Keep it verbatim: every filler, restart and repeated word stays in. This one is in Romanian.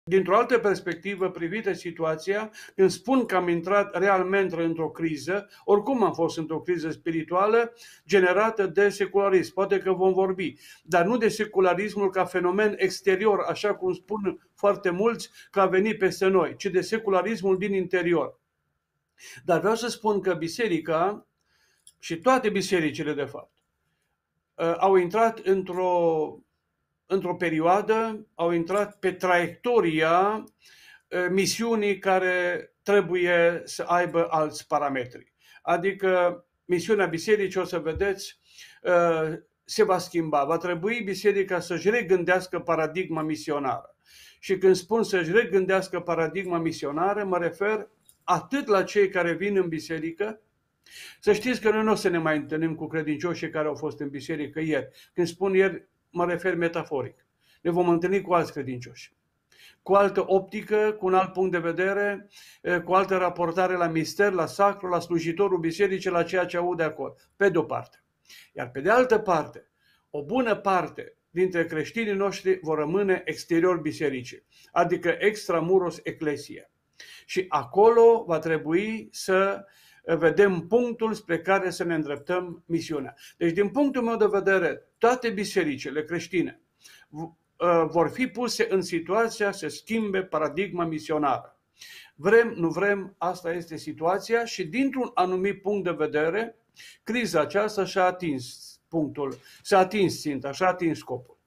Dintr-o altă perspectivă privită situația, când spun că am intrat realmente într-o criză, oricum am fost într-o criză spirituală generată de secularism. Poate că vom vorbi, dar nu de secularismul ca fenomen exterior, așa cum spun foarte mulți că a venit peste noi, ci de secularismul din interior. Dar vreau să spun că biserica și toate bisericile, de fapt, au intrat într-o într-o perioadă, au intrat pe traiectoria misiunii care trebuie să aibă alți parametri. Adică misiunea bisericii, o să vedeți, se va schimba. Va trebui biserica să-și regândească paradigma misionară. Și când spun să-și regândească paradigma misionară, mă refer atât la cei care vin în biserică. Să știți că noi nu o să ne mai întâlnim cu credincioșii care au fost în biserică ieri. Când spun ieri, mă refer metaforic. Ne vom întâlni cu alți credincioși, cu altă optică, cu un alt punct de vedere, cu altă raportare la mister, la sacru, la slujitorul bisericii, la ceea ce aude acolo, pe de-o parte. Iar pe de altă parte, o bună parte dintre creștinii noștri vor rămâne exterior bisericii, adică extramuros ecclesiae. Și acolo va trebui să vedem punctul spre care să ne îndreptăm misiunea. Deci, din punctul meu de vedere, toate bisericile creștine vor fi puse în situația să schimbe paradigma misionară. Vrem, nu vrem, asta este situația și dintr-un anumit punct de vedere, criza aceasta și-a atins punctul, și-a atins ținta, și-a atins scopul.